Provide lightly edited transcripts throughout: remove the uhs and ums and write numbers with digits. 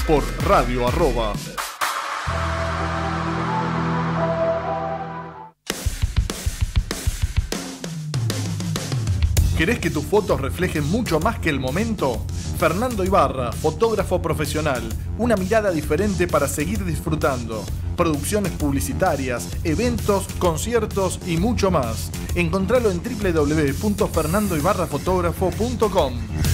por Radio Arroba. ¿Querés que tus fotos reflejen mucho más que el momento? Fernando Ibarra, fotógrafo profesional. Una mirada diferente para seguir disfrutando. Producciones publicitarias, eventos, conciertos y mucho más. Encontralo en www.fernandoibarrafotógrafo.com.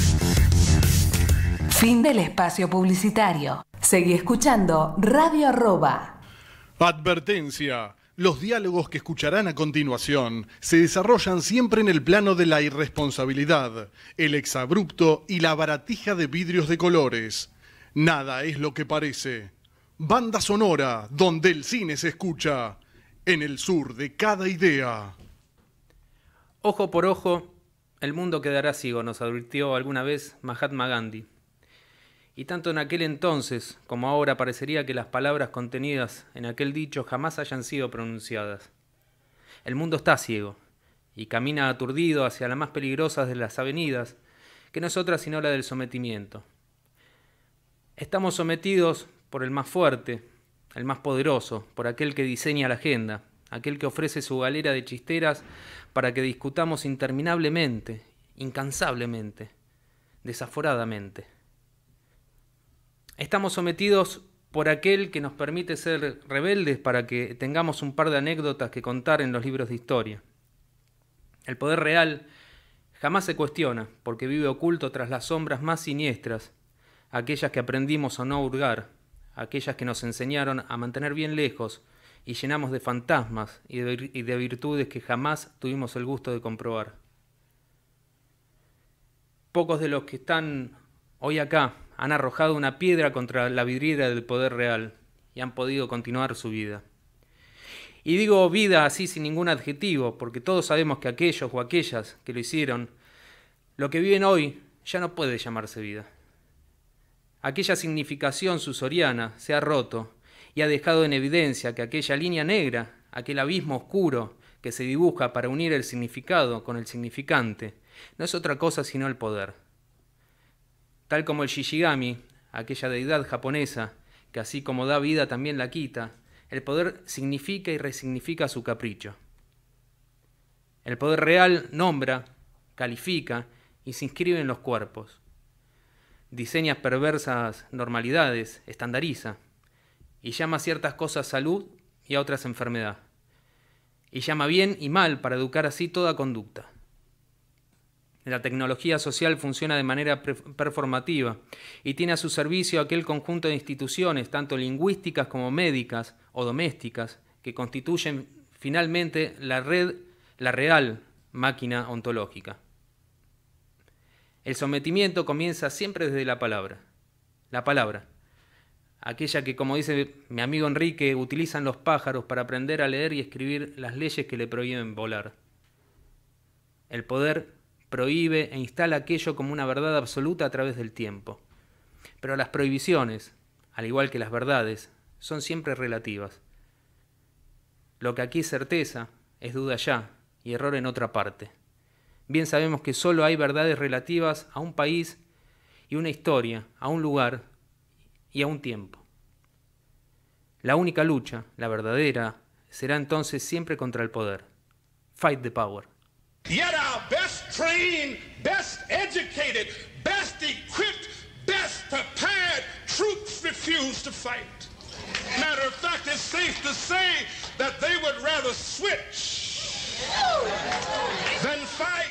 Fin del espacio publicitario. Seguí escuchando Radio Arroba. Advertencia. Los diálogos que escucharán a continuación se desarrollan siempre en el plano de la irresponsabilidad, el exabrupto y la baratija de vidrios de colores. Nada es lo que parece. Banda sonora donde el cine se escucha. En el sur de cada idea. Ojo por ojo, el mundo quedará ciego, nos advirtió alguna vez Mahatma Gandhi. Y tanto en aquel entonces como ahora parecería que las palabras contenidas en aquel dicho jamás hayan sido pronunciadas. El mundo está ciego y camina aturdido hacia las más peligrosas de las avenidas, que no es otra sino la del sometimiento. Estamos sometidos por el más fuerte, el más poderoso, por aquel que diseña la agenda, aquel que ofrece su galera de chisteras para que discutamos interminablemente, incansablemente, desaforadamente. Estamos sometidos por aquel que nos permite ser rebeldes para que tengamos un par de anécdotas que contar en los libros de historia. El poder real jamás se cuestiona porque vive oculto tras las sombras más siniestras, aquellas que aprendimos a no hurgar, aquellas que nos enseñaron a mantener bien lejos y llenamos de fantasmas y de virtudes que jamás tuvimos el gusto de comprobar. Pocos de los que están hoy acá han arrojado una piedra contra la vidriera del poder real y han podido continuar su vida. Y digo vida así sin ningún adjetivo, porque todos sabemos que aquellos o aquellas que lo hicieron, lo que viven hoy ya no puede llamarse vida. Aquella significación susoriana se ha roto y ha dejado en evidencia que aquella línea negra, aquel abismo oscuro que se dibuja para unir el significado con el significante, no es otra cosa sino el poder. Tal como el Shishigami, aquella deidad japonesa, que así como da vida también la quita, el poder significa y resignifica su capricho. El poder real nombra, califica y se inscribe en los cuerpos. Diseña perversas normalidades, estandariza, y llama a ciertas cosas salud y a otras enfermedad. Y llama bien y mal para educar así toda conducta. La tecnología social funciona de manera performativa y tiene a su servicio aquel conjunto de instituciones, tanto lingüísticas como médicas o domésticas, que constituyen finalmente la real máquina ontológica. El sometimiento comienza siempre desde la palabra, aquella que, como dice mi amigo Enrique, utilizan los pájaros para aprender a leer y escribir las leyes que le prohíben volar. El poder prohíbe e instala aquello como una verdad absoluta a través del tiempo. Pero las prohibiciones, al igual que las verdades, son siempre relativas. Lo que aquí es certeza, es duda allá y error en otra parte. Bien sabemos que solo hay verdades relativas a un país y una historia, a un lugar y a un tiempo. La única lucha, la verdadera, será entonces siempre contra el poder. Fight the power. Yet our best trained, best educated, best equipped, best prepared troops refuse to fight. Matter of fact, it's safe to say that they would rather switch than fight.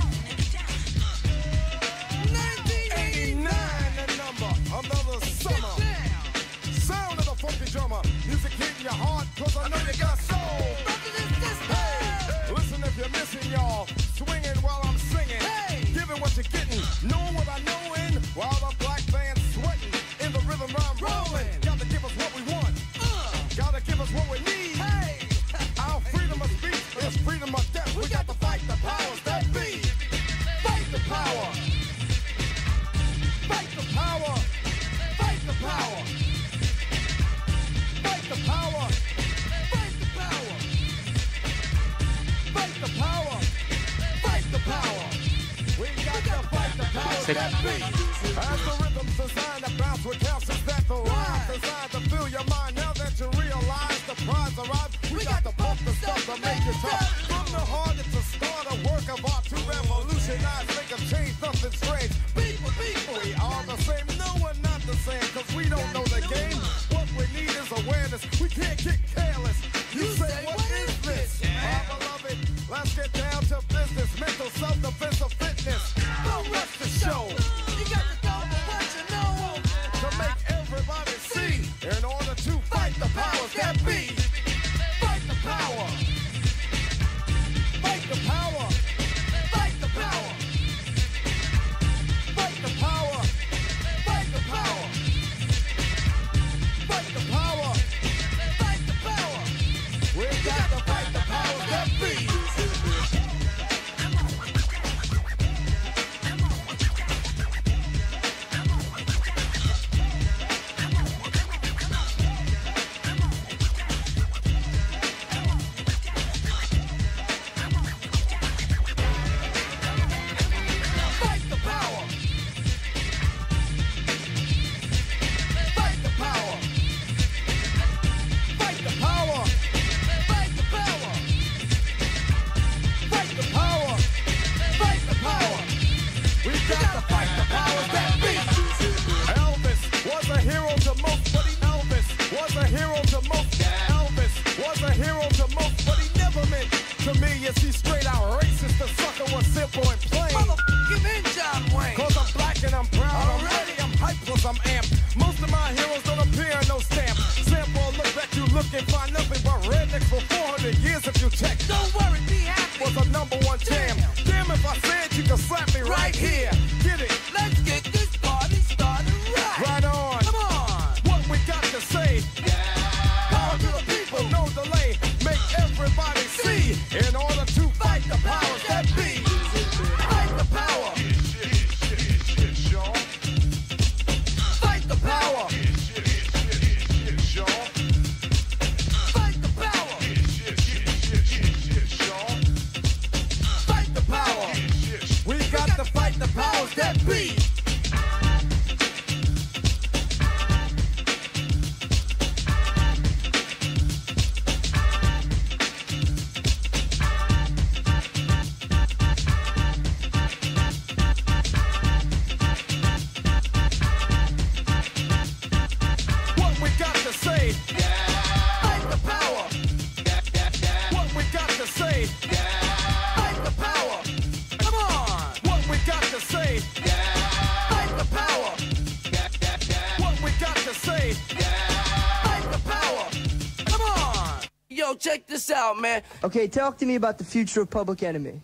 Summer. Let's get down to business, mental self-defense of fitness. Don't rush the show. You got to go for what you know. To make everybody see, in order to fight the powers that be. Fight the power. Fight the power. Fight the power. Fight the power. Fight the power. Fight the power. Fight the power. We got to fight the powers that be. Check this out, man. Okay, talk to me about the future of Public Enemy.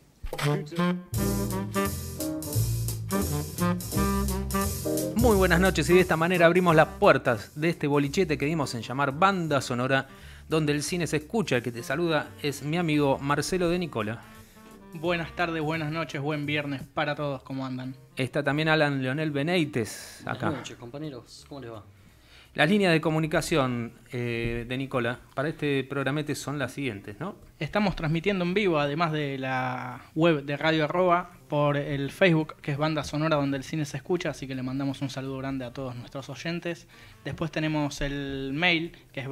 Muy buenas noches, y de esta manera abrimos las puertas de este bolichete que dimos en llamar Banda Sonora, donde el cine se escucha. El que te saluda es mi amigo Marcelo de Nicola. Buenas tardes, buenas noches, buen viernes para todos, ¿cómo andan? Está también Alan Leonel Benítez acá. Buenas noches, compañeros, ¿cómo les va? Las líneas de comunicación de Nicola para este programete son las siguientes, ¿no? Estamos transmitiendo en vivo, además de la web de Radio Arroba, por el Facebook, que es Banda Sonora, donde el cine se escucha, así que le mandamos un saludo grande a todos nuestros oyentes. Después tenemos el mail, que es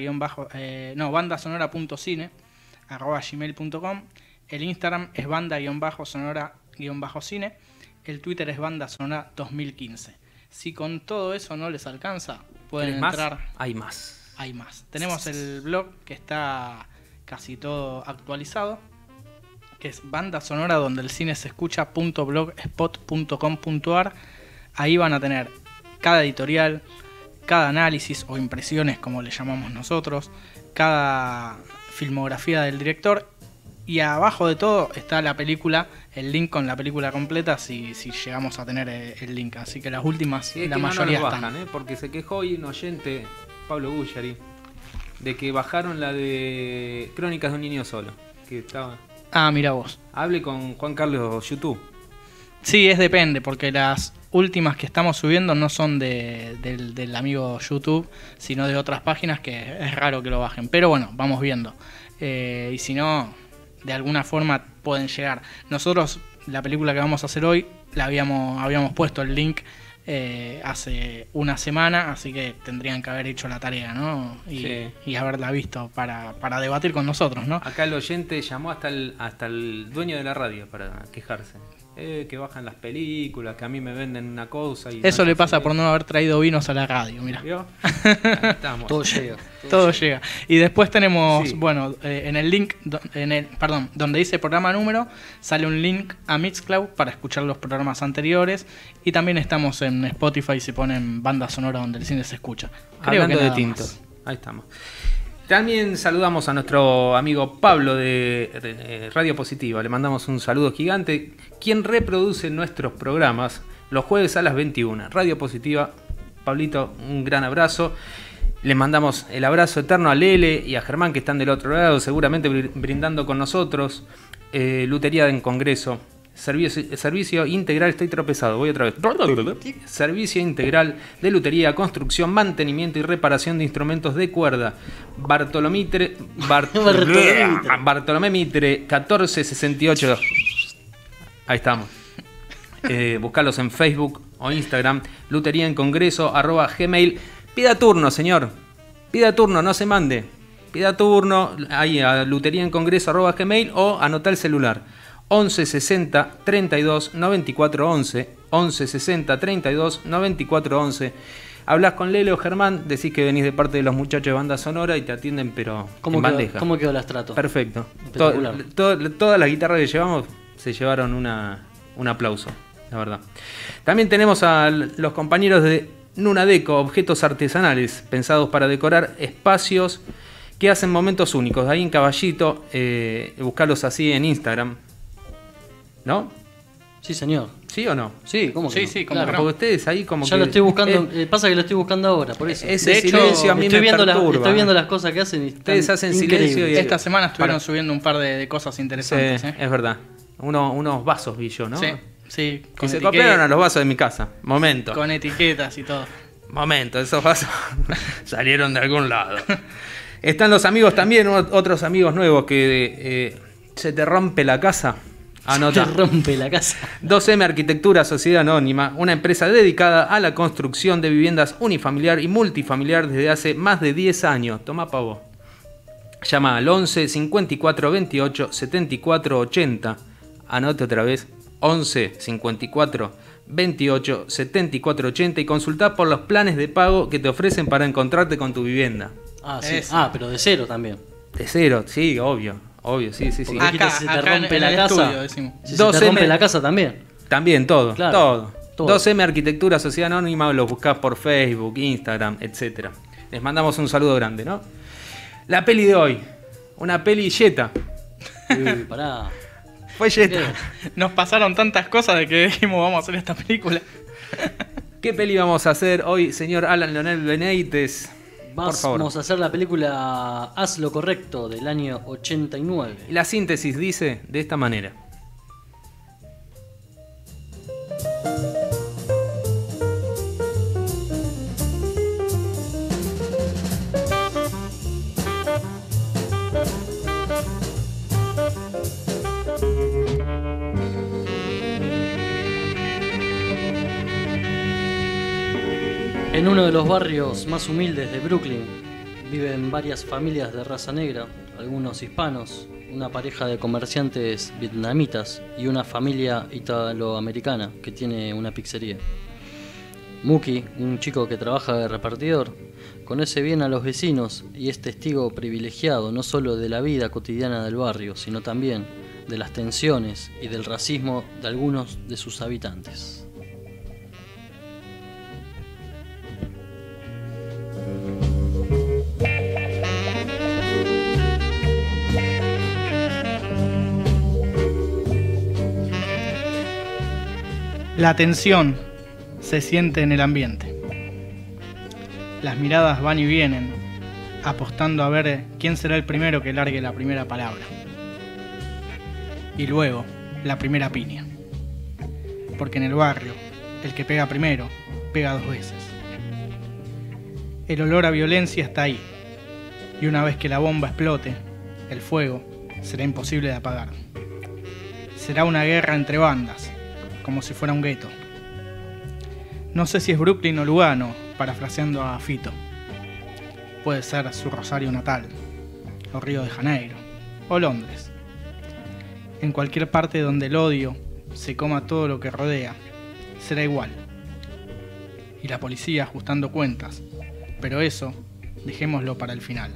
bandasonora.cine@gmail.com. El Instagram es banda-sonora-cine. El Twitter es Banda Sonora 2015. Si con todo eso no les alcanza, pueden entrar. Hay más. Hay más. Tenemos el blog que está casi todo actualizado, que es Banda Sonora donde el cine se escucha.blogspot.com.ar. Ahí van a tener cada editorial, cada análisis o impresiones, como le llamamos nosotros, cada filmografía del director, y abajo de todo está la película, el link con la película completa, si llegamos a tener el link. Así que las últimas, sí, la mayoría no bajan, están. porque se quejó hoy un oyente, Pablo Gugliari, de que bajaron la de Crónicas de un niño solo, que estaba... Ah, mira vos. Hable con Juan Carlos YouTube. Sí, depende, porque las últimas que estamos subiendo no son del amigo YouTube, sino de otras páginas que es raro que lo bajen. Pero bueno, vamos viendo. Y si no, de alguna forma pueden llegar. Nosotros la película que vamos a hacer hoy, habíamos puesto el link hace una semana, así que tendrían que haber hecho la tarea, ¿no? Y haberla visto para debatir con nosotros, ¿no? Acá el oyente llamó hasta el dueño de la radio para quejarse. Que bajan las películas, que a mí me venden una cosa. Y eso no le pasa por no haber traído vinos a la radio, mira. ¿Vio? Ahí estamos. Todo llega. Todo llega. Y después tenemos, en el link, donde dice programa número, sale un link a Mixcloud para escuchar los programas anteriores. Y también estamos en Spotify si ponen banda sonora donde el cine se escucha. Hablando de tintos. Ahí estamos. También saludamos a nuestro amigo Pablo de Radio Positiva. Le mandamos un saludo gigante, quien reproduce nuestros programas los jueves a las 21. Radio Positiva, Pablito, un gran abrazo. Le mandamos el abrazo eterno a Lele y a Germán, que están del otro lado, seguramente brindando con nosotros. Lutería en Congreso. Servicio integral, estoy tropezado, voy otra vez. Servicio integral de lutería, construcción, mantenimiento y reparación de instrumentos de cuerda. Bartolomé Mitre 1468. Ahí estamos. Buscarlos en Facebook o Instagram. Lutería en Congreso @gmail. Pida turno, señor. Pida turno, no se mande. Pida turno ahí a luteriaencongreso@gmail o anota el celular. 11 60 32 94 11. 11 60 32 94 11. Hablas con Lele o Germán, decís que venís de parte de los muchachos de banda sonora y te atienden, pero en bandeja. ¿Cómo quedó las tratos? Perfecto. Espectacular. Todas las guitarras que llevamos se llevaron un aplauso, la verdad. También tenemos a los compañeros de Nunadeco, objetos artesanales pensados para decorar espacios que hacen momentos únicos. Ahí en Caballito, buscarlos así en Instagram. ¿No? Sí, señor. ¿Sí o no? Sí, ¿cómo que no? Sí, claro. Porque ustedes ahí como ya que... lo estoy buscando, pasa que lo estoy buscando ahora, por eso. Ese de hecho, silencio a mí me perturba. Estoy viendo las cosas que hacen y Ustedes hacen silencio y... Esta semana estuvieron subiendo un par de cosas interesantes. Sí, es verdad. Unos vasos vi yo, ¿no? Sí. Que se copiaron a los vasos de mi casa. Momento. Con etiquetas y todo. Momento, esos vasos salieron de algún lado. Están los amigos también, otros amigos nuevos que se te rompe la casa. Anota. Se te rompe la casa. 2M Arquitectura Sociedad Anónima, una empresa dedicada a la construcción de viviendas unifamiliar y multifamiliar desde hace más de 10 años. Toma pavo. Llama al 11 54 28 74 80. Anote otra vez. 11 54 28 74 80 y consultá por los planes de pago que te ofrecen para encontrarte con tu vivienda. Ah, sí. Pero de cero también. De cero, sí, obvio, sí. Acá, si te rompe la casa. Estudio, decimos. Si se te rompe la casa también. También, todo, Claro, todo. 2M Arquitectura Sociedad Anónima, los buscás por Facebook, Instagram, etc. Les mandamos un saludo grande, ¿no? La peli de hoy, una peli yeta. Pará. Fue yeta. Nos pasaron tantas cosas de que dijimos vamos a hacer esta película. ¿Qué peli vamos a hacer hoy, señor Alan Leonel Benítez? Por favor. Vamos a hacer la película Haz lo correcto del año 89. La síntesis dice de esta manera. En uno de los barrios más humildes de Brooklyn viven varias familias de raza negra, algunos hispanos, una pareja de comerciantes vietnamitas y una familia italoamericana que tiene una pizzería. Muki, un chico que trabaja de repartidor, conoce bien a los vecinos y es testigo privilegiado no solo de la vida cotidiana del barrio, sino también de las tensiones y del racismo de algunos de sus habitantes. La tensión se siente en el ambiente. Las miradas van y vienen, apostando a ver quién será el primero que largue la primera palabra. Y luego, la primera piña. Porque en el barrio, el que pega primero, pega dos veces. El olor a violencia está ahí. Y una vez que la bomba explote, el fuego será imposible de apagar. Será una guerra entre bandas, como si fuera un gueto. No sé si es Brooklyn o Lugano, parafraseando a Fito. Puede ser su Rosario natal, o Río de Janeiro, o Londres. En cualquier parte donde el odio se coma todo lo que rodea, será igual. Y la policía ajustando cuentas, pero eso dejémoslo para el final.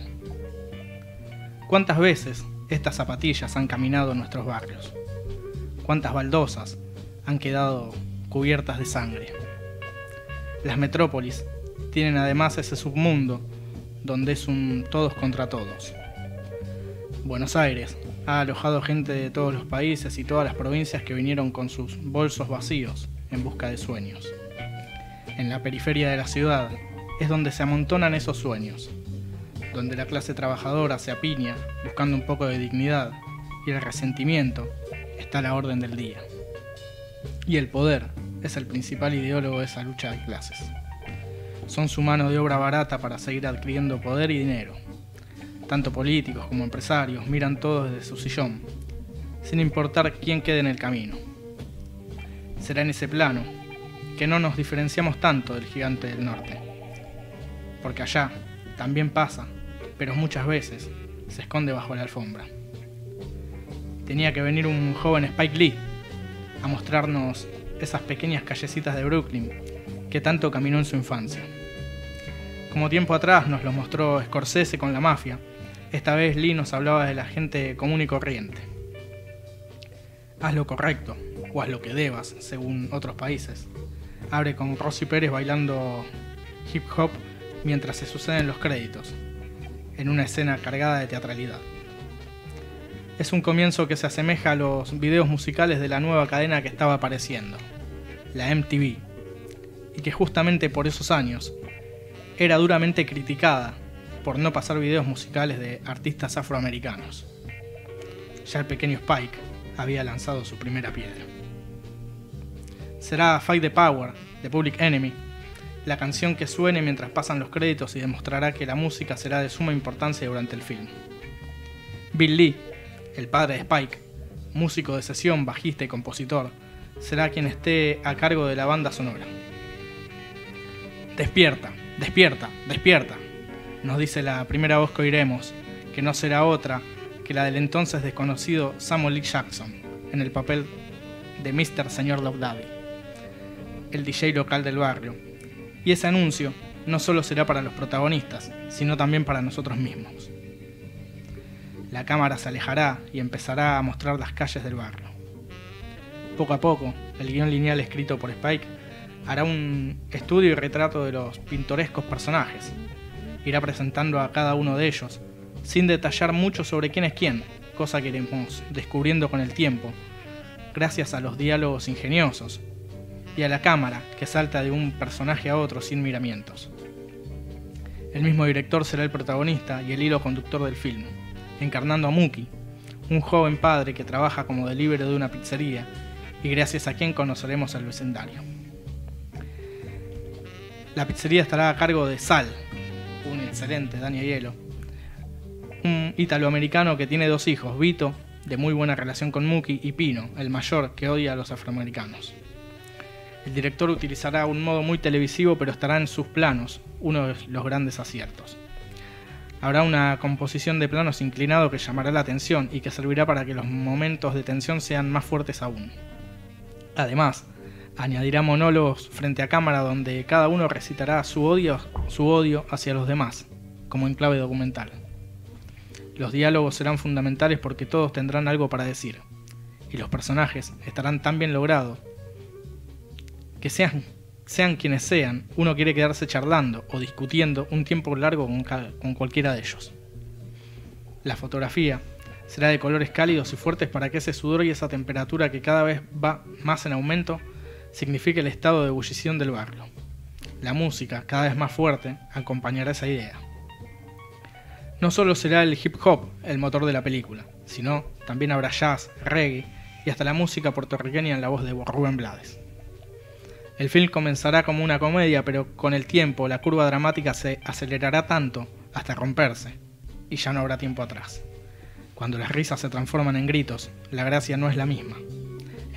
¿Cuántas veces estas zapatillas han caminado en nuestros barrios? ¿Cuántas baldosas han quedado cubiertas de sangre? Las metrópolis tienen además ese submundo donde es un todos contra todos. Buenos Aires ha alojado gente de todos los países y todas las provincias que vinieron con sus bolsos vacíos en busca de sueños. En la periferia de la ciudad es donde se amontonan esos sueños, donde la clase trabajadora se apiña buscando un poco de dignidad y el resentimiento está a la orden del día. Y el poder es el principal ideólogo de esa lucha de clases. Son su mano de obra barata para seguir adquiriendo poder y dinero. Tanto políticos como empresarios miran todo desde su sillón, sin importar quién quede en el camino. Será en ese plano que no nos diferenciamos tanto del gigante del norte, porque allá también pasa, pero muchas veces se esconde bajo la alfombra. Tenía que venir un joven Spike Lee a mostrarnos esas pequeñas callecitas de Brooklyn que tanto caminó en su infancia. Como tiempo atrás nos lo mostró Scorsese con La Mafia, esta vez Lee nos hablaba de la gente común y corriente. Haz lo correcto, o haz lo que debas, según otros países. Abre con Rosy Pérez bailando hip hop mientras se suceden los créditos, en una escena cargada de teatralidad. Es un comienzo que se asemeja a los videos musicales de la nueva cadena que estaba apareciendo, la MTV, y que justamente por esos años era duramente criticada por no pasar videos musicales de artistas afroamericanos. Ya el pequeño Spike había lanzado su primera piedra. Será Fight the Power de Public Enemy, la canción que suene mientras pasan los créditos y demostrará que la música será de suma importancia durante el film. Bill Lee, el padre de Spike, músico de sesión, bajista y compositor, será quien esté a cargo de la banda sonora. Despierta, despierta, despierta, nos dice la primera voz que oiremos, que no será otra que la del entonces desconocido Samuel L. Jackson, en el papel de Mr. Señor Love Daddy, el DJ local del barrio. Y ese anuncio no solo será para los protagonistas, sino también para nosotros mismos. La cámara se alejará y empezará a mostrar las calles del barrio. Poco a poco, el guión lineal escrito por Spike hará un estudio y retrato de los pintorescos personajes. Irá presentando a cada uno de ellos, sin detallar mucho sobre quién es quién, cosa que iremos descubriendo con el tiempo, gracias a los diálogos ingeniosos, y a la cámara que salta de un personaje a otro sin miramientos. El mismo director será el protagonista y el hilo conductor del film, encarnando a Mookie, un joven padre que trabaja como delivery de una pizzería y gracias a quien conoceremos el vecindario. La pizzería estará a cargo de Sal, un excelente Danny Aiello, un italoamericano que tiene 2 hijos, Vito, de muy buena relación con Mookie, y Pino, el mayor, que odia a los afroamericanos. El director utilizará un modo muy televisivo, pero estará en sus planos, uno de los grandes aciertos. Habrá una composición de planos inclinado que llamará la atención y que servirá para que los momentos de tensión sean más fuertes aún. Además, añadirá monólogos frente a cámara donde cada uno recitará su odio hacia los demás, como en clave documental. Los diálogos serán fundamentales porque todos tendrán algo para decir, y los personajes estarán tan bien logrados que sean quienes sean, uno quiere quedarse charlando o discutiendo un tiempo largo con cualquiera de ellos. La fotografía será de colores cálidos y fuertes para que ese sudor y esa temperatura que cada vez va más en aumento signifique el estado de ebullición del barrio. La música, cada vez más fuerte, acompañará esa idea. No solo será el hip hop el motor de la película, sino también habrá jazz, reggae y hasta la música puertorriqueña en la voz de Rubén Blades. El film comenzará como una comedia, pero con el tiempo la curva dramática se acelerará tanto hasta romperse, y ya no habrá tiempo atrás. Cuando las risas se transforman en gritos, la gracia no es la misma.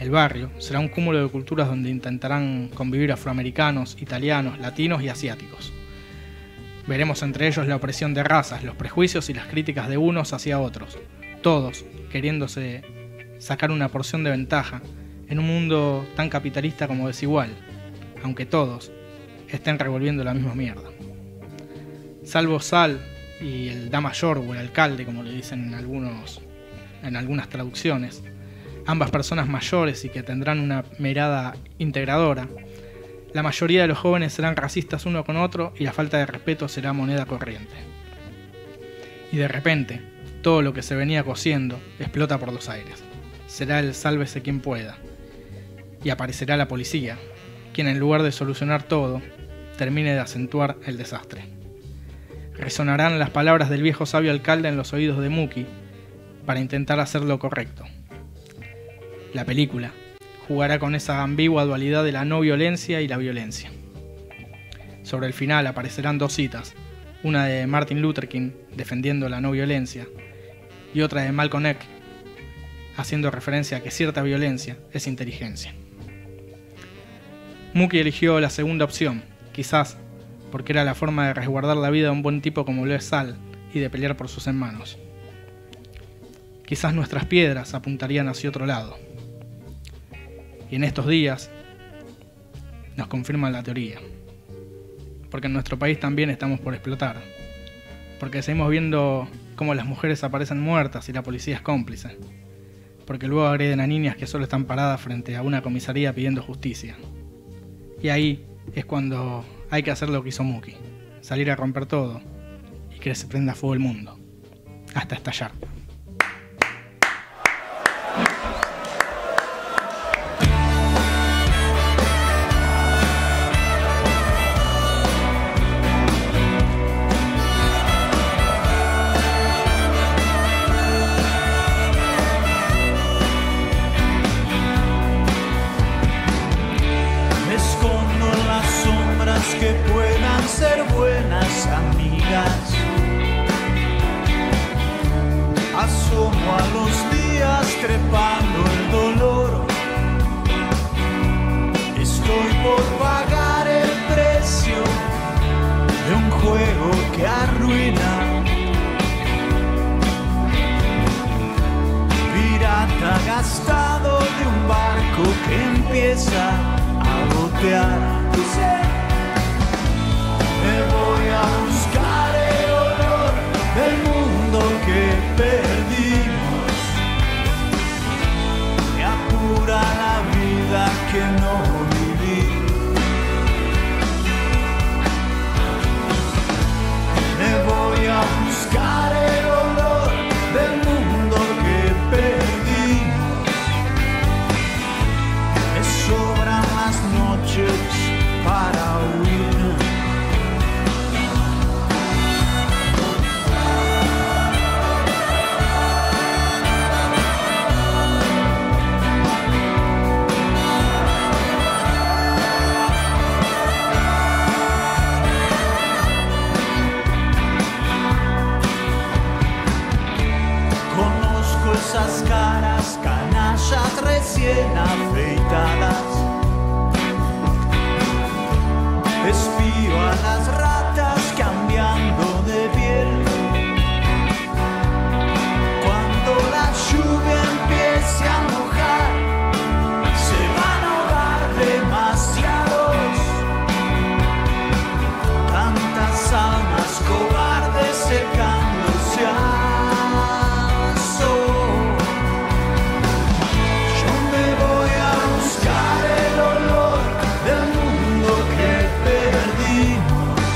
El barrio será un cúmulo de culturas donde intentarán convivir afroamericanos, italianos, latinos y asiáticos. Veremos entre ellos la opresión de razas, los prejuicios y las críticas de unos hacia otros, todos queriéndose sacar una porción de ventaja en un mundo tan capitalista como desigual, aunque todos estén revolviendo la misma mierda. Salvo Sal y el da mayor o el alcalde, como le dicen en algunas traducciones, ambas personas mayores y que tendrán una mirada integradora, la mayoría de los jóvenes serán racistas uno con otro y la falta de respeto será moneda corriente. Y de repente, todo lo que se venía cociendo explota por los aires. Será el sálvese quien pueda. Y aparecerá la policía, quien en lugar de solucionar todo, termine de acentuar el desastre. Resonarán las palabras del viejo sabio alcalde en los oídos de Mookie para intentar hacer lo correcto. La película jugará con esa ambigua dualidad de la no violencia y la violencia. Sobre el final aparecerán dos citas, una de Martin Luther King defendiendo la no violencia y otra de Malcolm X haciendo referencia a que cierta violencia es inteligencia. Mookie eligió la segunda opción, quizás porque era la forma de resguardar la vida de un buen tipo como lo es Sal y de pelear por sus hermanos. Quizás nuestras piedras apuntarían hacia otro lado. Y en estos días nos confirman la teoría. Porque en nuestro país también estamos por explotar. Porque seguimos viendo cómo las mujeres aparecen muertas y la policía es cómplice. Porque luego agreden a niñas que solo están paradas frente a una comisaría pidiendo justicia. Y ahí es cuando hay que hacer lo que hizo Mookie. Salir a romper todo y que se prenda fuego el mundo. Hasta estallar. Que puedan ser buenas amigas. Asomo a los días trepando el dolor. Estoy por pagar el precio de un juego que arruina. Pirata gastado de un barco que empieza a gotear. Me voy a buscar el olor del mundo que perdimos. Me apura la vida que no viví. Me voy a buscar el olor del mundo que perdimos. Me sobran las noches para huir. Esas caras canallas recién afeitadas. Espío a las ratas cambiando de piel. Cuando la lluvia empiece a mojar, se van a ahogar demasiados. Tantas almas cobardes secándose al sol. Buscar el olor del mundo que perdimos.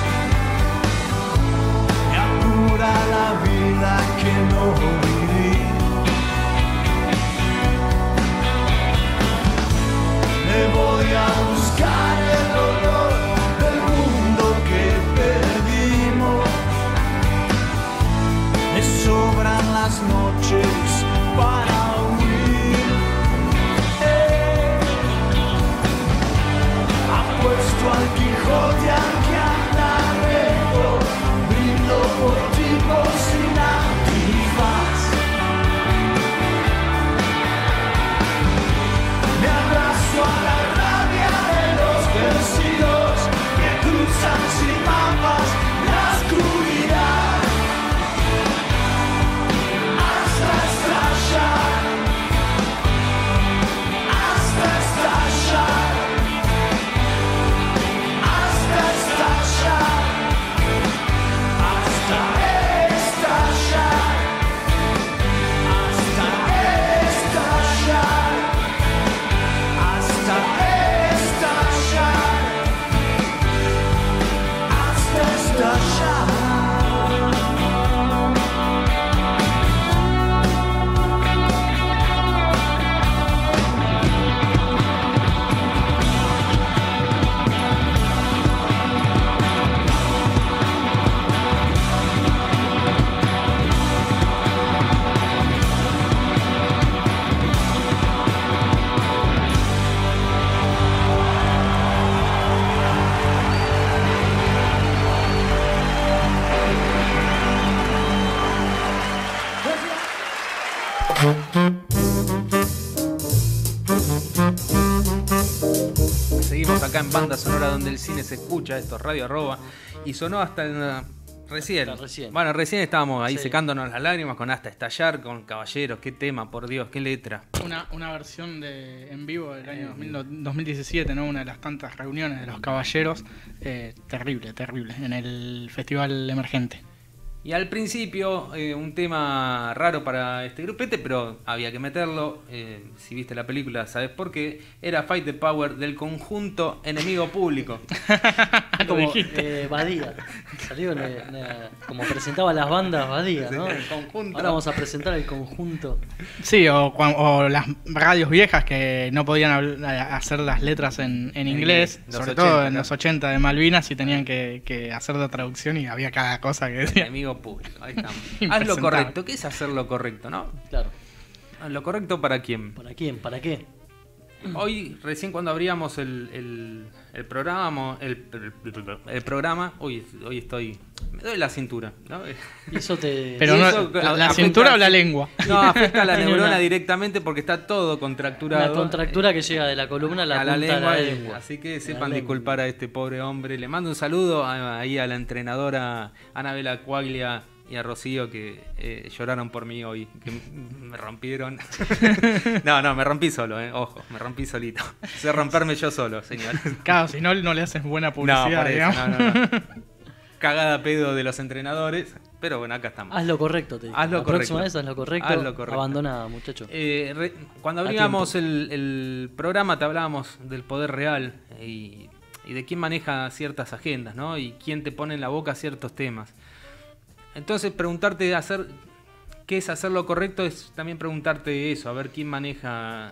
Seguimos acá en Banda Sonora donde el cine se escucha, esto es Radio Arroba, y sonó hasta recién. Bueno, recién estábamos ahí secándonos las lágrimas con Hasta Estallar, con Caballeros, qué tema, por Dios, qué letra. Una versión en vivo del año 2017, ¿no? Una de las tantas reuniones de los Caballeros, terrible, en el Festival Emergente. Y al principio, un tema raro para este grupete, pero había que meterlo. Si viste la película, sabes por qué. Era Fight the Power del conjunto Enemigo Público. Como Badía. Salió como presentaba las bandas Badía, ¿no? El conjunto. Ahora vamos a presentar el conjunto. Sí, o las radios viejas que no podían hacer las letras en inglés, sobre 80, todo en los 80 de Malvinas, y tenían que hacer la traducción y había cada cosa que decía. Enemigo Público, ahí estamos. Haz lo correcto. ¿Qué es hacer lo correcto, no? Claro. ¿Lo correcto para quién? ¿Para quién? ¿Para qué? Hoy, recién cuando abríamos el programa, hoy estoy... Me doy la cintura, ¿no? Y eso te... Pero no, ¿la cintura o la lengua? No, afecta a la neurona directamente porque está todo contracturado. Una contractura que llega de la columna a la lengua. Así que sepan disculpar a este pobre hombre. Le mando un saludo ahí a la entrenadora Anabela Cuaglia y a Rocío que lloraron por mí hoy, que me rompieron. No, me rompí solo, ojo, me rompí solito. Sé romperme yo solo, señor. Claro, si no le haces buena publicidad, no, por eso, digamos. No. Cagada pedo de los entrenadores, pero bueno, acá estamos. Haz lo correcto, te digo. Haz lo la correcto. Próxima vez haz lo correcto. Abandona, muchacho. Cuando abríamos el programa te hablábamos del poder real y de quién maneja ciertas agendas, ¿no? Y quién te pone en la boca ciertos temas. Entonces preguntarte qué es hacer lo correcto es también preguntarte eso, a ver quién maneja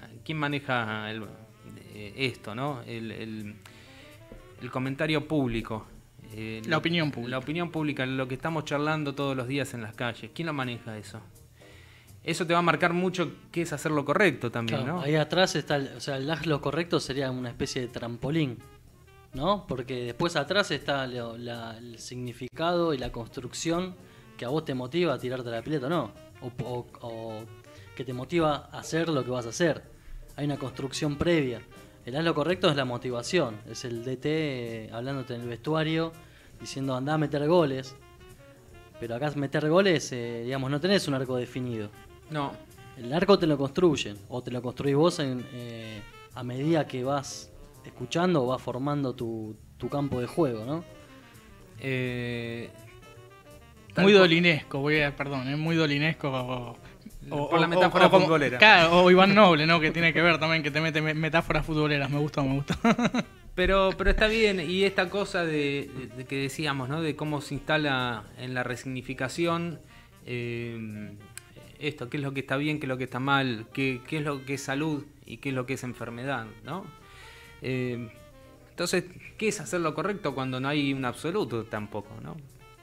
esto, ¿no? El comentario público. La opinión pública. La opinión pública, lo que estamos charlando todos los días en las calles. ¿Quién lo maneja eso? Eso te va a marcar mucho qué es hacer lo correcto también, claro, ¿no? Ahí atrás está, el haz lo correcto sería una especie de trampolín, ¿no? Porque después atrás está el significado y la construcción que a vos te motiva a tirarte a la pileta o no. O que te motiva a hacer lo que vas a hacer. Hay una construcción previa. El haz lo correcto es la motivación. Es el DT hablándote en el vestuario, diciendo andá a meter goles. Pero acá meter goles, digamos, no tenés un arco definido. No. El arco te lo construyen. O te lo construís vos a medida que vas escuchando o vas formando tu campo de juego, ¿no? Muy dolinesco, muy dolinesco. Por la metáfora futbolera. Claro, o Iván Noble, ¿no? Que tiene que ver también, que te mete metáforas futboleras. Me gustó. Pero está bien, y esta cosa de que decíamos, ¿no? De cómo se instala en la resignificación esto, qué es lo que está bien, qué es lo que está mal, qué es lo que es salud y qué es lo que es enfermedad, ¿no? Entonces, ¿qué es hacer lo correcto cuando no hay un absoluto tampoco, ¿no?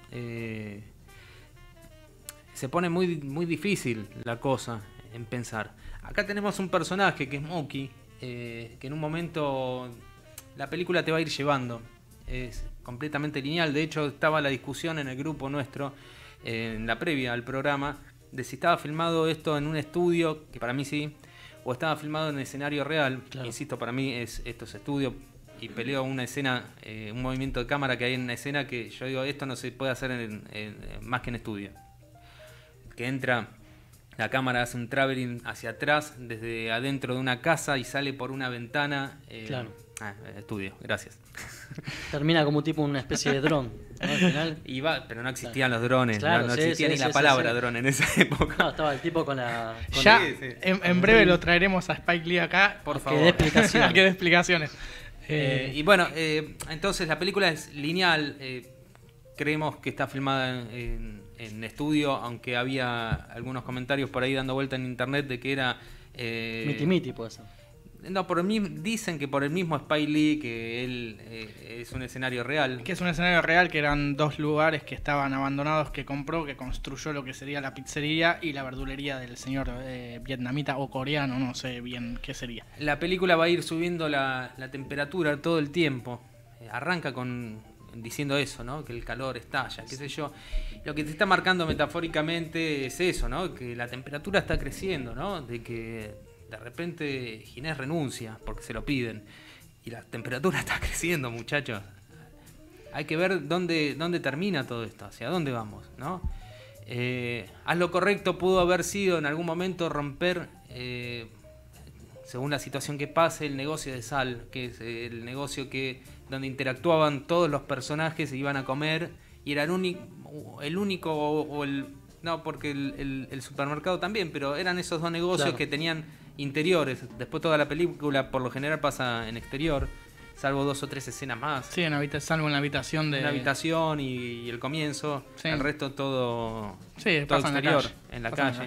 Se pone muy, muy difícil la cosa en pensar. Acá tenemos un personaje que es Mookie, que en un momento la película te va a ir llevando. Es completamente lineal. De hecho, estaba la discusión en el grupo nuestro, en la previa al programa, de si estaba filmado esto en un estudio, que para mí sí, o estaba filmado en escenario real. Claro. Insisto, para mí esto es estudio. Y peleo una escena, un movimiento de cámara que hay en una escena que yo digo, esto no se puede hacer más que en estudio. Que entra, la cámara hace un traveling hacia atrás, desde adentro de una casa y sale por una ventana. Claro. Estudio, gracias. Termina como tipo una especie de dron, ¿no? Al final. Pero no existían los drones, claro, no existía ni la palabra dron en esa época. No, estaba el tipo con la... En breve lo traeremos a Spike Lee acá. Por favor. Que dé explicaciones. Que dé explicaciones. Y bueno, entonces la película es lineal. Creemos que está filmada en estudio, aunque había algunos comentarios por ahí dando vuelta en internet de que era... Miti puede ser. No, dicen que por el mismo Spike Lee, que él es un escenario real. Que es un escenario real, que eran 2 lugares que estaban abandonados, que compró, que construyó lo que sería la pizzería y la verdulería del señor vietnamita o coreano, no sé bien qué sería. La película va a ir subiendo la temperatura todo el tiempo. Arranca con diciendo eso, ¿no? Que el calor estalla, qué sé yo. Lo que te está marcando metafóricamente es eso, ¿no? Que la temperatura está creciendo, ¿no? De que de repente Ginés renuncia porque se lo piden. Y la temperatura está creciendo, muchachos. Hay que ver dónde termina todo esto, hacia dónde vamos, ¿no? Haz lo correcto pudo haber sido en algún momento romper, según la situación que pase, el negocio de sal, que es el negocio donde interactuaban todos los personajes, iban a comer, y era el único no, porque el supermercado también, pero eran esos dos negocios, claro, que tenían interiores. Después toda la película por lo general pasa en exterior, salvo 2 o 3 escenas más. Sí, salvo en la habitación de... En la habitación y el comienzo, sí. El resto todo, sí, todo exterior, en la calle.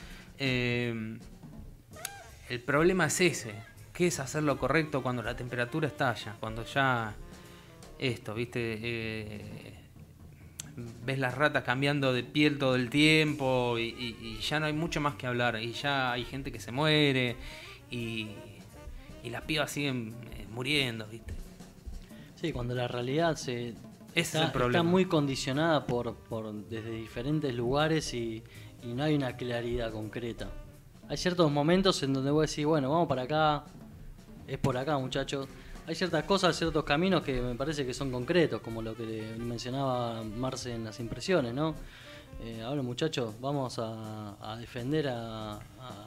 El problema es ese, que es hacer lo correcto cuando la temperatura estalla, cuando ya esto, ¿viste? Ves las ratas cambiando de piel todo el tiempo y ya no hay mucho más que hablar, y ya hay gente que se muere y las pibas siguen muriendo, ¿viste? Sí, cuando la realidad está muy condicionada desde diferentes lugares y no hay una claridad concreta. Hay ciertos momentos en donde vos decís, bueno, vamos para acá, es por acá, muchachos. Hay ciertas cosas, ciertos caminos que me parece que son concretos, como lo que mencionaba Marce en las impresiones, ¿no? Ahora, muchachos, vamos a defender a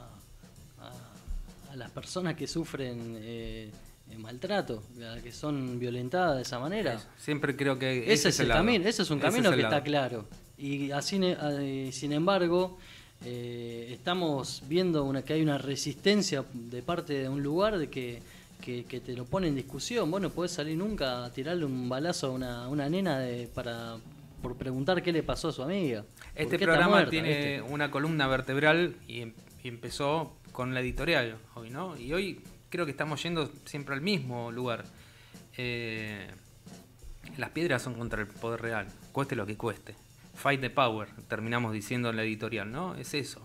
las personas que sufren maltrato, que son violentadas de esa manera. Eso. Siempre creo que ese es un camino que está claro. Y así, sin embargo, estamos viendo que hay una resistencia de parte de un lugar de que te lo pone en discusión. Vos no podés salir nunca a tirarle un balazo a una nena por preguntar qué le pasó a su amiga. Este programa tiene una columna vertebral y empezó con la editorial hoy, ¿no? Y hoy creo que estamos yendo siempre al mismo lugar. Las piedras son contra el poder real, cueste lo que cueste. Fight the power, terminamos diciendo en la editorial, ¿no? Es eso.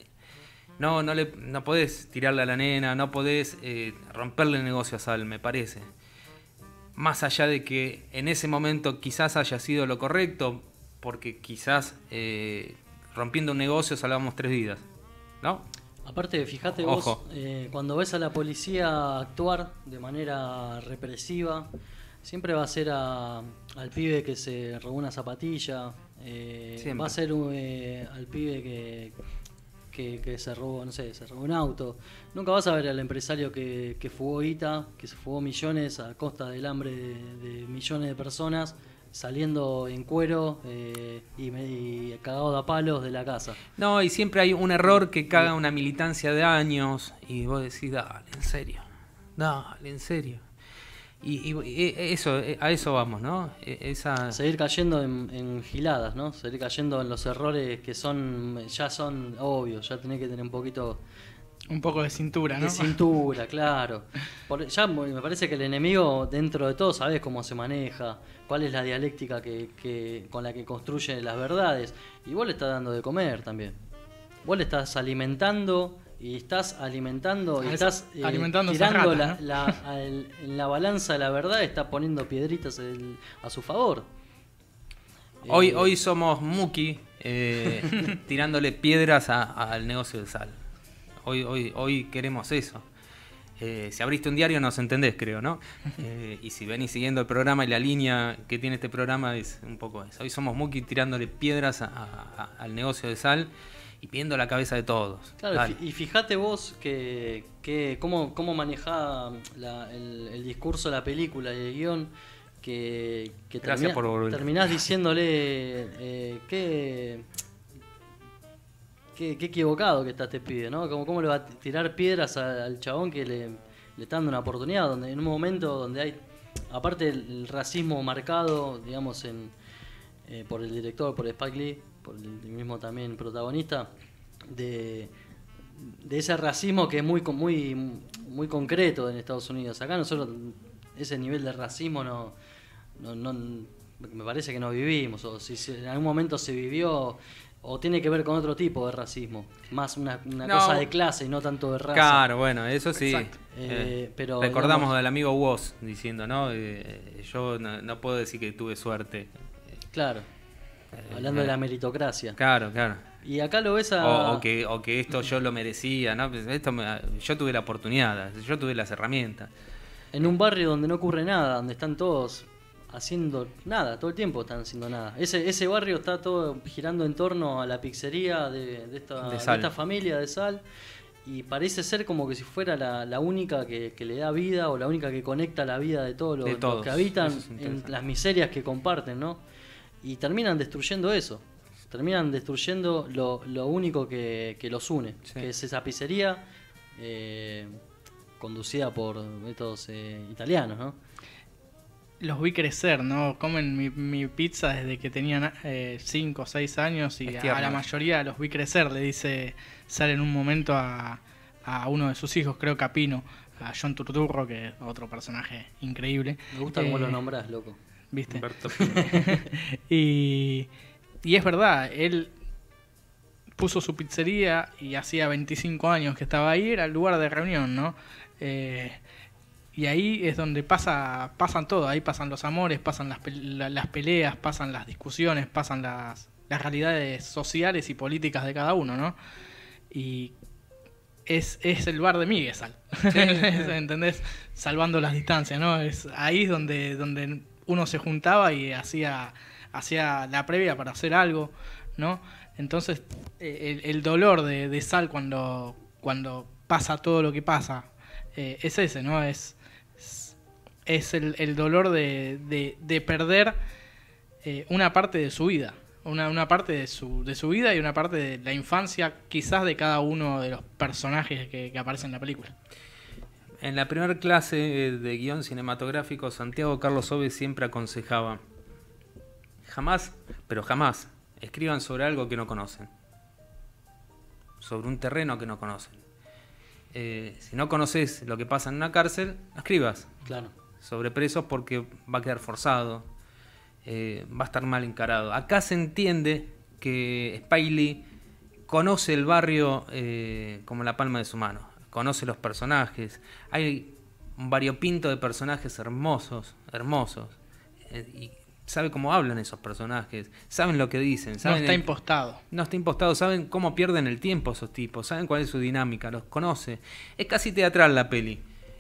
No podés tirarle a la nena, no podés romperle el negocio a Sal, me parece. Más allá de que en ese momento quizás haya sido lo correcto, porque quizás rompiendo un negocio salvamos 3 vidas, ¿no? Aparte, fíjate vos, cuando ves a la policía actuar de manera represiva, siempre va a ser al pibe que se robó una zapatilla, va a ser al pibe que se robó, no sé, se robó un auto. Nunca vas a ver al empresario que fugó guita, que se fugó millones a costa del hambre de millones de personas, saliendo en cuero y cagado a palos de la casa. No, y siempre hay un error que caga una militancia de años y vos decís, dale, en serio. Y eso, a eso vamos, ¿no? Seguir cayendo en giladas, ¿no? Seguir cayendo en los errores que ya son obvios, ya tenés que tener un poco de cintura, ¿no? De cintura, claro. Ya me parece que el enemigo, dentro de todo, sabes cómo se maneja, cuál es la dialéctica con la que construye las verdades. Y vos le estás dando de comer también. Vos le estás alimentando y estás alimentando y estás alimentando tirando ratas, ¿no? en la balanza de la verdad, está poniendo piedritas a su favor. Hoy somos Muki tirándole piedras al negocio de Sal. Hoy queremos eso. Si abriste un diario nos entendés, creo, ¿no? Y si venís siguiendo el programa y la línea que tiene este programa es un poco eso. Hoy somos Muki tirándole piedras al negocio de Sal y pidiendo la cabeza de todos. Claro, y fíjate vos cómo manejaba el discurso de la película y el guión, que terminás diciéndole qué equivocado que está este pibe, ¿no? ¿Cómo le va a tirar piedras al chabón que le está dando una oportunidad? Donde en un momento donde hay, aparte el racismo marcado, digamos, por el director, por Spike Lee, por el mismo también protagonista, de ese racismo que es muy concreto en Estados Unidos. Acá nosotros ese nivel de racismo no me parece que no vivimos, o si en algún momento se vivió, ¿O tiene que ver con otro tipo de racismo? Más una No. cosa de clase y no tanto de raza. Claro, bueno, eso sí. Exacto. Pero Recordamos digamos, del amigo Woz diciendo, ¿no? Yo no puedo decir que tuve suerte. Claro, hablando de la meritocracia. Claro. Y acá lo ves a... O que esto yo lo merecía, ¿no? Yo tuve la oportunidad, yo tuve las herramientas. En un barrio donde no ocurre nada, donde están todos haciendo nada, todo el tiempo están haciendo nada. Ese barrio está todo girando en torno a la pizzería de esta familia de Sal, y parece ser como que si fuera la única que le da vida, o la única que conecta la vida de todos los que habitan en las miserias que comparten, ¿no? Y terminan destruyendo eso. Terminan destruyendo lo único que los une, que es esa pizzería conducida por estos italianos, ¿no? Los vi crecer, ¿no? Comen mi pizza desde que tenían 5 o 6 años y a la mayoría los vi crecer, le dice Sal en un momento a uno de sus hijos, creo que a Pino, a John Turturro, que es otro personaje increíble. Me gusta cómo lo nombrás, loco. ¿Viste? y es verdad, él puso su pizzería y hacía 25 años que estaba ahí, era el lugar de reunión, ¿no? Y ahí es donde pasan todo, ahí pasan los amores, pasan las peleas, pasan las discusiones, pasan las realidades sociales y políticas de cada uno, ¿no? Y es el bar de Miguel Sal, ¿entendés? Salvando las distancias, ¿no? Ahí es donde uno se juntaba y hacía la previa para hacer algo, ¿no? Entonces el dolor de Sal cuando pasa todo lo que pasa es ese, ¿no? Es el dolor de perder una parte de su vida, una parte de su vida y una parte de la infancia quizás de cada uno de los personajes que aparecen en la película. En la primera clase de guión cinematográfico, Santiago Carlos Oves siempre aconsejaba: jamás, pero jamás, escriban sobre algo que no conocen, sobre un terreno que no conocen. Si no conoces lo que pasa en una cárcel, no escribas. Claro. Sobre presos, porque va a quedar forzado, va a estar mal encarado. Acá se entiende que Spike Lee conoce el barrio como la palma de su mano, conoce los personajes, hay un variopinto de personajes hermosos, y sabe cómo hablan esos personajes, saben lo que dicen. No está impostado. No está impostado, saben cómo pierden el tiempo esos tipos, saben cuál es su dinámica, los conoce. Es casi teatral la peli.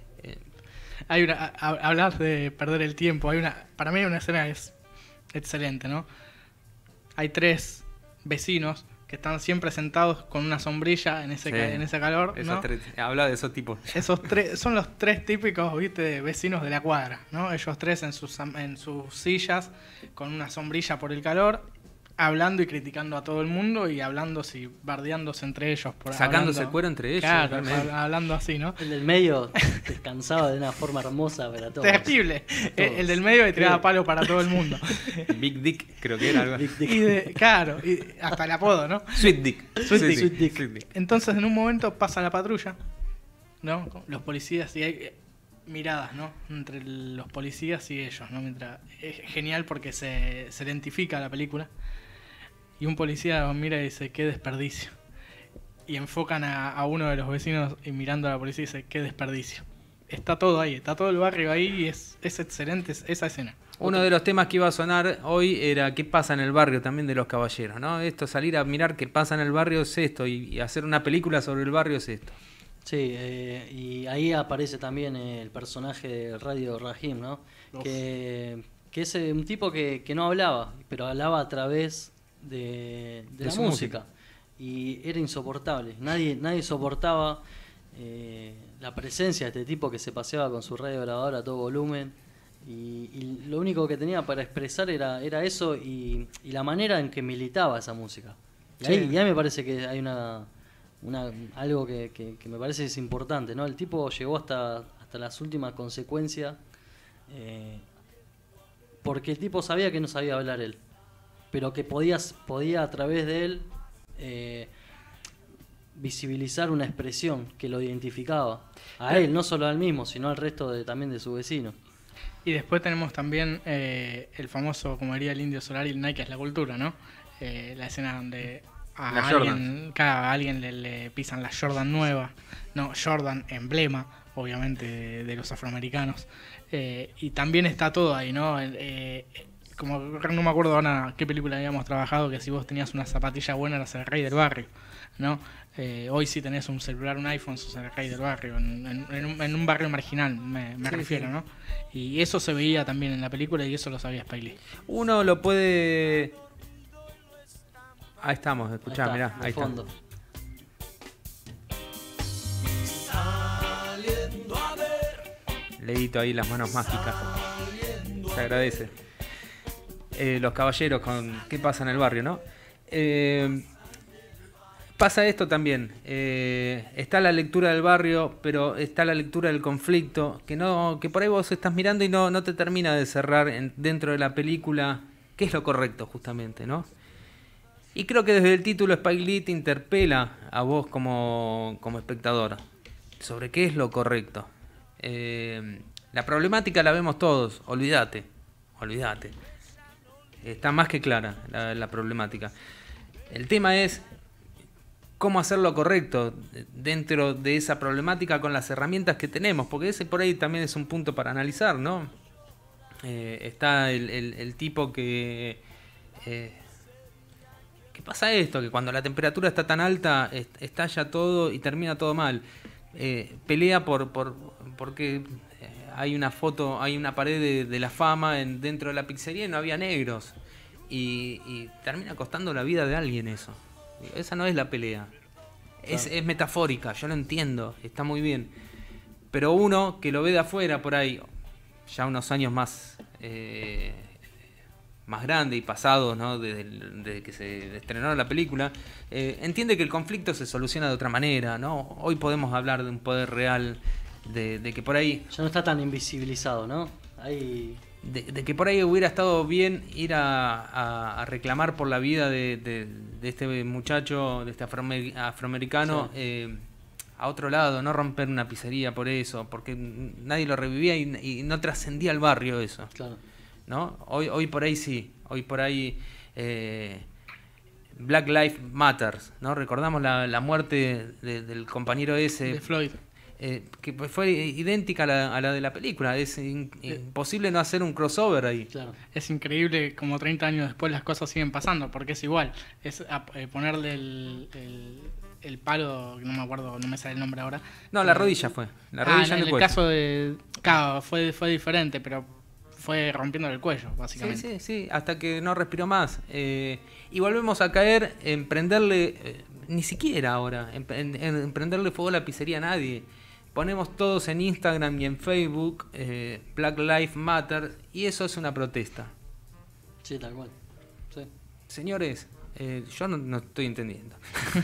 Hablas de perder el tiempo. Para mí una escena es excelente, ¿no? Hay 3 vecinos que están siempre sentados con una sombrilla en ese calor, ¿no? Habla de esos tipos. Esos 3 son los 3 típicos, ¿viste? Vecinos de la cuadra, ¿no? Ellos 3 en sus sillas con una sombrilla por el calor, hablando y criticando a todo el mundo y bardeándose entre ellos. Sacándose el cuero entre ellos. Claro, hablando así, ¿no? El del medio descansaba de una forma hermosa para todos. Terrible. El del medio le tiraba palo para todo el mundo. Big Dick, creo que era algo. Big Dick. Y hasta el apodo, ¿no? Sweet Dick. Sweet Dick. Entonces en un momento pasa la patrulla, ¿no? Los policías, y hay miradas, ¿no? Entre los policías y ellos, ¿no? Es genial porque se identifica la película. Y un policía mira y dice: qué desperdicio. Y enfocan a uno de los vecinos y mirando a la policía y dice: qué desperdicio. Está todo ahí, está todo el barrio ahí y es excelente esa escena. Uno de los temas que iba a sonar hoy era qué pasa en el barrio también de los caballeros, ¿no? Esto, salir a mirar qué pasa en el barrio es esto, y hacer una película sobre el barrio es esto. Sí, y ahí aparece también el personaje de Radio Rahim, ¿no? Que es un tipo que no hablaba, pero hablaba a través de la música. Y era insoportable. Nadie soportaba la presencia de este tipo que se paseaba con su radio grabadora a todo volumen. Y lo único que tenía para expresar era eso y la manera en que militaba esa música. Y ahí me parece que hay algo que me parece es importante, ¿no? El tipo llegó hasta las últimas consecuencias porque el tipo sabía que no sabía hablar él, pero que podía a través de él visibilizar una expresión que lo identificaba a él, no solo al mismo, sino al resto también de su vecino. Y después tenemos también el famoso, como diría el Indio Solari, el Nike es la cultura, ¿no? la escena donde a La alguien le pisan la Jordan nueva, no, Jordan emblema, obviamente, de los afroamericanos. Y también está todo ahí, ¿no? Como no me acuerdo ahora qué película habíamos trabajado, que si vos tenías una zapatilla buena eras el rey del barrio, ¿no? Hoy si tenés un celular, un iPhone, sos el rey del barrio, en un barrio marginal me refiero, ¿no? Y eso se veía también en la película y eso lo sabía Spike Lee. Uno lo puede... Ahí estamos, escuchá, mirá, ahí está. Leíto ahí las manos mágicas. Se agradece. Los caballeros con qué pasa en el barrio, ¿no? Pasa esto también. Está la lectura del barrio, pero está la lectura del conflicto, que por ahí vos estás mirando y no te termina de cerrar dentro de la película qué es lo correcto, justamente, ¿no? Y creo que desde el título Spike Lee te interpela a vos como espectador sobre qué es lo correcto. La problemática la vemos todos, olvídate. Está más que clara la problemática. El tema es cómo hacer lo correcto dentro de esa problemática con las herramientas que tenemos, porque ese por ahí también es un punto para analizar, ¿no? Está el tipo que pasa esto, que cuando la temperatura está tan alta estalla todo y termina todo mal. Pelea porque hay una foto, hay una pared de la fama dentro de la pizzería y no había negros. Y termina costando la vida de alguien eso. Esa no es la pelea. Claro. Es metafórica, yo lo entiendo, está muy bien. Pero uno que lo ve de afuera por ahí, ya unos años más grande y pasado, ¿no? Desde que se estrenó la película, entiende que el conflicto se soluciona de otra manera, ¿no? Hoy podemos hablar de un poder real, de que por ahí... Ya no está tan invisibilizado, ¿no? De que por ahí hubiera estado bien ir a reclamar por la vida de este muchacho, de este afroamericano, sí. A otro lado, no romper una pizzería por eso, porque nadie lo revivía y no trascendía al barrio eso. Claro. ¿No? Hoy por ahí sí, hoy por ahí Black Lives Matters, ¿no? Recordamos la muerte del compañero ese de Floyd, que fue idéntica a la de la película. Es imposible no hacer un crossover ahí. Claro. Es increíble como 30 años después las cosas siguen pasando, porque es igual, es ponerle el palo, no me acuerdo, no me sale el nombre ahora. No, la rodilla fue. La rodilla en el caso de... Claro, fue diferente, pero fue rompiéndole el cuello, básicamente. Sí, hasta que no respiró más. Y volvemos a caer en prenderle, ni siquiera ahora, en prenderle fuego a la pizzería a nadie. Ponemos todos en Instagram y en Facebook Black Lives Matter y eso es una protesta. Sí, tal cual. Sí. Señores, yo no estoy entendiendo.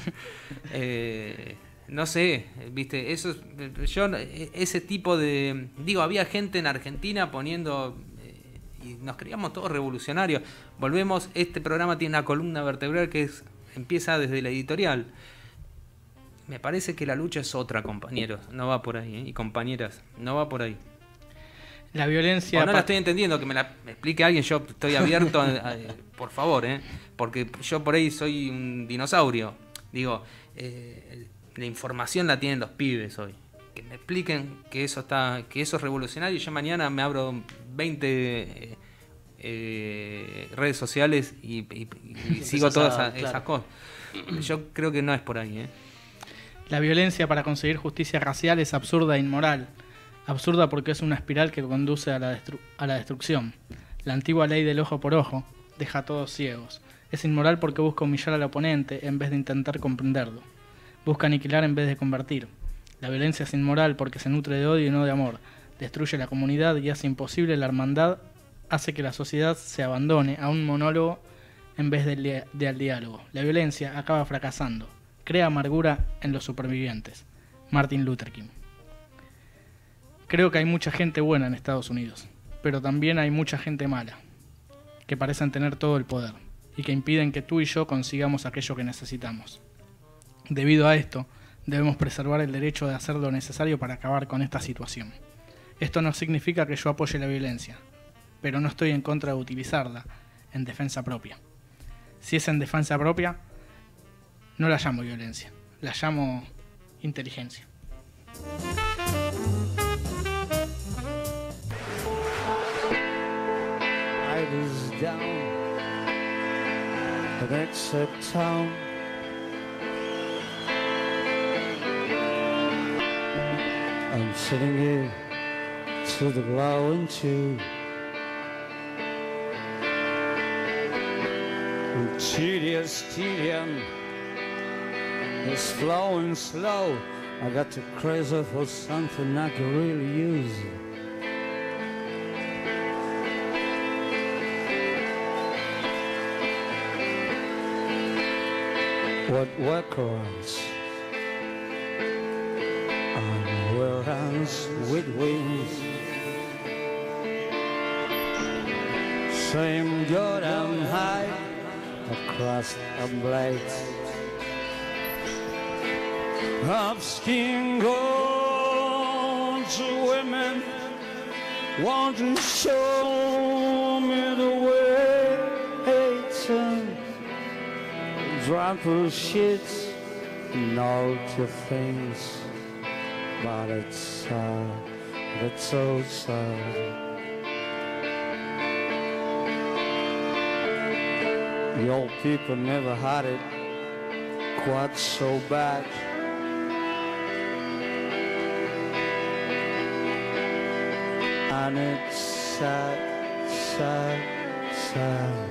No sé, viste, ese tipo de... Digo, había gente en Argentina poniendo... y nos creíamos todos revolucionarios. Volvemos, este programa tiene una columna vertebral que empieza desde la editorial. Me parece que la lucha es otra, compañeros. No va por ahí, y compañeras, no va por ahí. La violencia... O no la estoy entendiendo, que me explique alguien. Yo estoy abierto, por favor, porque yo por ahí soy un dinosaurio. Digo... la información la tienen los pibes hoy. Que me expliquen que eso es revolucionario y yo mañana me abro 20 redes sociales y sigo todas esas cosas. Yo creo que no es por ahí. La violencia para conseguir justicia racial es absurda e inmoral. Absurda porque es una espiral que conduce a la destrucción. La antigua ley del ojo por ojo deja a todos ciegos. Es inmoral porque busca humillar al oponente en vez de intentar comprenderlo. Busca aniquilar en vez de convertir. La violencia es inmoral porque se nutre de odio y no de amor. Destruye la comunidad y hace imposible la hermandad. Hace que la sociedad se abandone a un monólogo en vez de al diálogo. La violencia acaba fracasando. Crea amargura en los supervivientes. Martin Luther King. Creo que hay mucha gente buena en Estados Unidos, pero también hay mucha gente mala, que parecen tener todo el poder y que impiden que tú y yo consigamos aquello que necesitamos. Debido a esto, debemos preservar el derecho de hacer lo necesario para acabar con esta situación. Esto no significa que yo apoye la violencia, pero no estoy en contra de utilizarla en defensa propia. si es en defensa propia, no la llamo violencia, la llamo inteligencia. I was down in Exeter town. I'm sitting here to the blowing tube. Tedious tedium is flowing slow. I got to crazy for something I can really use. What workarounds on warehouse with wings. Same goddamn high across the blades of skin gold to women want to show me the way to drop her shits and all your things, but it's so sad. The old people never had it quite so bad. And it's sad, sad, sad.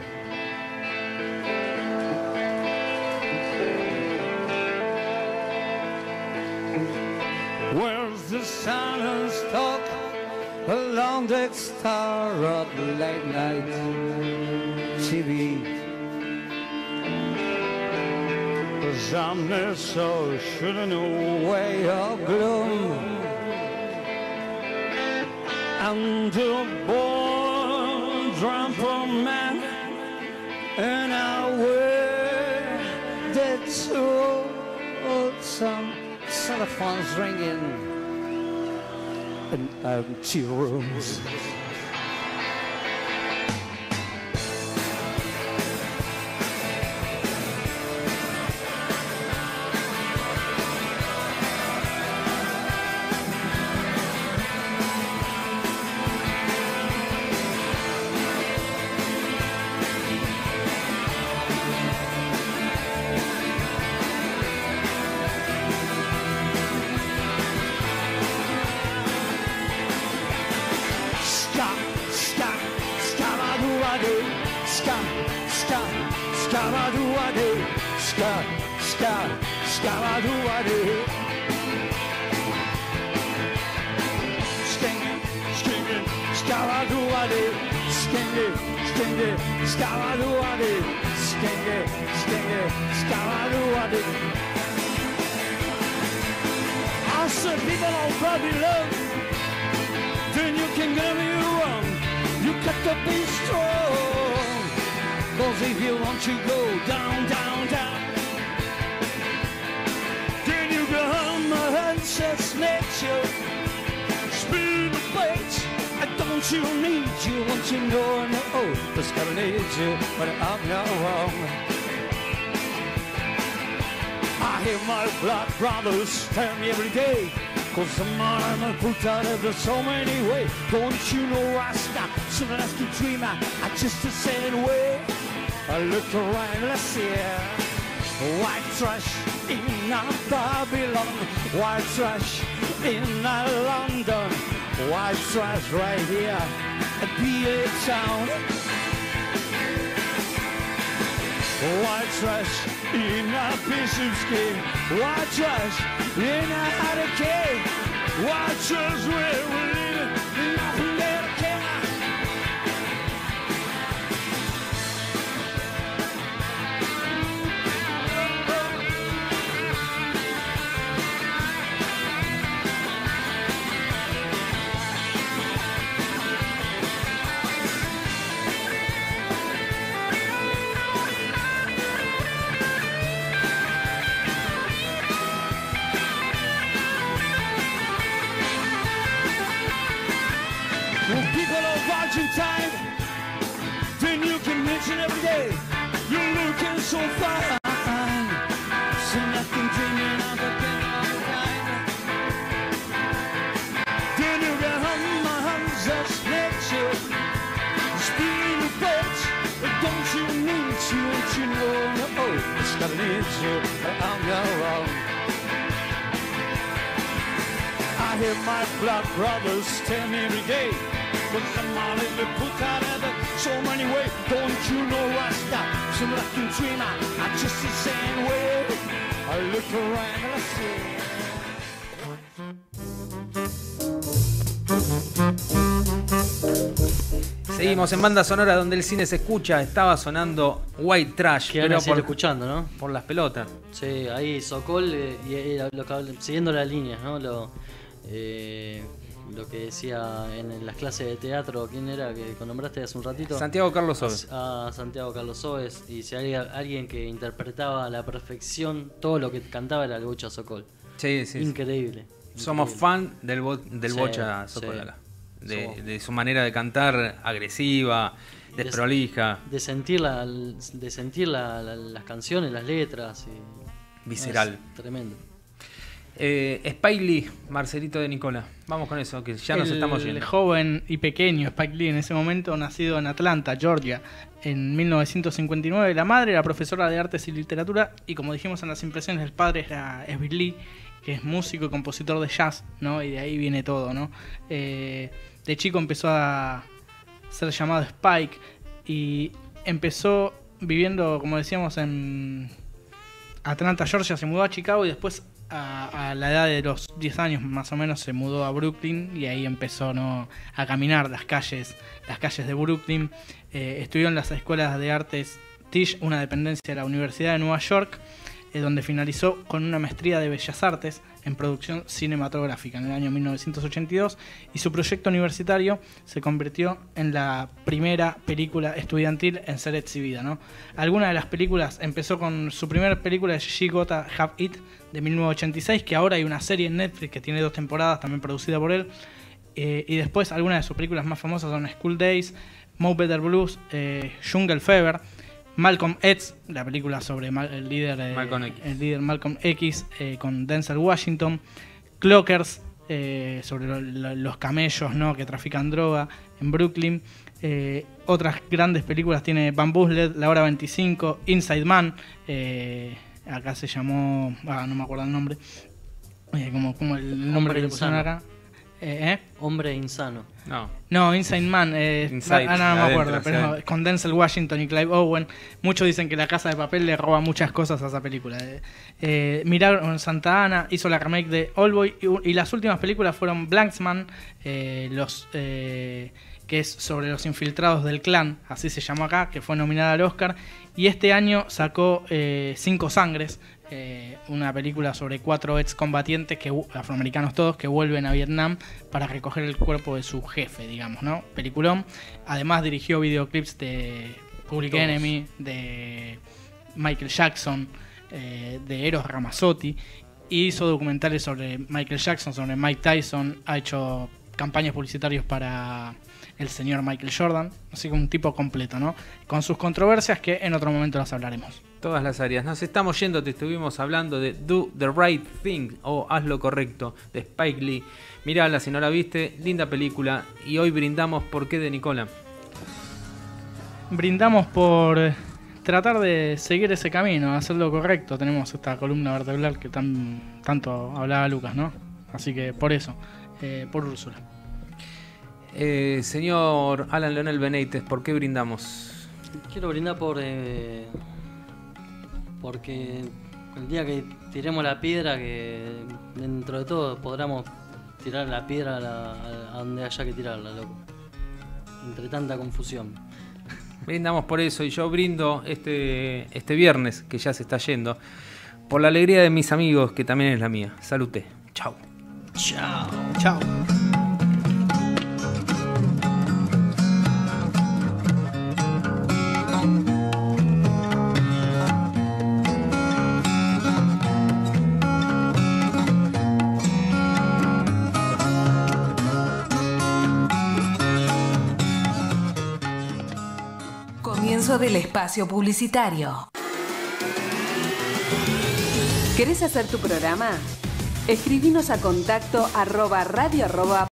Where's the silence talk along the star of late night TV? Cause I'm there so shouldn't away of gloom. I'm the born drummer man, and I wear that suit. Some telephones ringing in empty rooms. I said people all probably love, then you can get me wrong. You got to be strong, cause if you want to go down, down, down, then you go home and just nature. Spill the plates, don't you need you, want you know, no, just gotta need you, but I'm not wrong. I hear my blood brothers tell me every day, cause I'm put out of so many ways. Don't you know Rasta, someone has to dream I just the same way. I look around, let's see white trash in Babylon, white trash in London, white trash right here at PA Town, white trash in a Bishopsgate, white trash in a Haddock, white trash where we're living, nothing there to care. When people are watching time, then you can mention every day. You're looking so fine. So nothing dreaming of a day of a night. Then you get home, my hands just let you. Speed of boats, but don't you need to? Don't you know? Oh, it's gotta need you. I'm your own. I hear my blood brothers tell me every day, but somehow they put out of so many ways. Don't you know I stop? So I can dream I'm just the same way. I look around and I see. Seguimos en banda sonora donde el cine se escucha. Estaba sonando White Trash, Pero escuchando, ¿no? Por las pelotas. Sí, ahí Sokol, siguiendo las líneas, ¿no? Lo que decía en las clases de teatro, ¿quién era que nombraste hace un ratito? Santiago Carlos Oves. Santiago Carlos Oves. Y si había alguien que interpretaba a la perfección todo lo que cantaba era el Bocha Sokol. Sí, sí. Increíble. Somos fan del Bocha Sokol acá. De su manera de cantar agresiva, desprolija. De sentir las canciones, las letras. Visceral. Tremendo. Spike Lee, Marcelito de Nicola. Vamos con eso, que ya nos estamos yendo. El joven y pequeño Spike Lee, en ese momento nacido en Atlanta, Georgia, en 1959. La madre era profesora de artes y literatura y, como dijimos en las impresiones, el padre era Bill Lee, que es músico y compositor de jazz, ¿no? Y de ahí viene todo, ¿no? De chico empezó a ser llamado Spike y empezó viviendo, como decíamos, en Atlanta, Georgia. Se mudó a Chicago y después a la edad de los 10 años más o menos se mudó a Brooklyn y ahí empezó, ¿no?, a caminar las calles de Brooklyn. Estudió en las escuelas de artes Tisch, una dependencia de la Universidad de Nueva York, donde finalizó con una maestría de Bellas Artes en producción cinematográfica en el año 1982 y su proyecto universitario se convirtió en la primera película estudiantil en ser exhibida, ¿no? Algunas de las películas, empezó con su primera película, She Gotta Have It, de 1986, que ahora hay una serie en Netflix que tiene 2 temporadas, también producida por él, y después algunas de sus películas más famosas son School Days, Mo Better Blues, Jungle Fever, Malcolm X, la película sobre el líder Malcolm X, con Denzel Washington, Clockers, sobre los camellos, ¿no?, que trafican droga en Brooklyn. Otras grandes películas tiene Bamboozled, La Hora 25, Inside Man, acá se llamó, no me acuerdo el nombre, como el nombre que le pusieron acá. Hombre insano. No, Inside Man. No me acuerdo, pero con Denzel Washington y Clive Owen. Muchos dicen que La Casa de Papel le roba muchas cosas a esa película. Milagro en Santa Ana hizo la remake de Oldboy y las últimas películas fueron Blanksman, que es sobre los infiltrados del clan, así se llamó acá, que fue nominada al Oscar. Y este año sacó Cinco Sangres, una película sobre 4 excombatientes, afroamericanos todos, que vuelven a Vietnam para recoger el cuerpo de su jefe, digamos, ¿no? Peliculón. Además dirigió videoclips de Public Enemy, de Michael Jackson, de Eros Ramazzotti, y hizo documentales sobre Michael Jackson, sobre Mike Tyson, ha hecho campañas publicitarias para el señor Michael Jordan, así que un tipo completo, ¿no? Con sus controversias que en otro momento las hablaremos. Todas las áreas. Nos estamos yendo, te estuvimos hablando de Do the Right Thing o Haz lo Correcto de Spike Lee. Mirala si no la viste, linda película. Y hoy brindamos por qué de Nicola. Brindamos por tratar de seguir ese camino, hacer lo correcto. Tenemos esta columna vertebral que tanto hablaba Lucas, ¿no? Así que por eso, por Úrsula. Señor Alan Leonel Benítez, ¿por qué brindamos? Quiero brindar porque el día que tiremos la piedra, que dentro de todo podamos tirar la piedra a donde haya que tirarla, loco. Entre tanta confusión. Brindamos por eso y yo brindo este viernes, que ya se está yendo, por la alegría de mis amigos, que también es la mía. Salute. Chau. Chao. Chao. comienzo del espacio publicitario. ¿Querés hacer tu programa? Escribinos a contacto @radio@